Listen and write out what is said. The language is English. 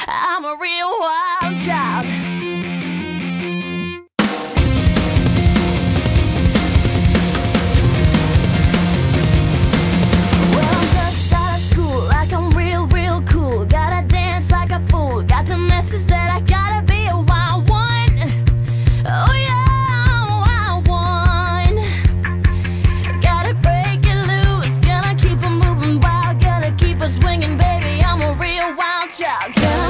I'm a real wild child. Well, I'm just out of school, like I'm real, real cool. Gotta dance like a fool. Got the message that I gotta be a wild one. Oh yeah, I'm a wild one. Gotta break it loose, gonna keep it moving wild, gonna keep it swinging, baby. I'm a real wild child.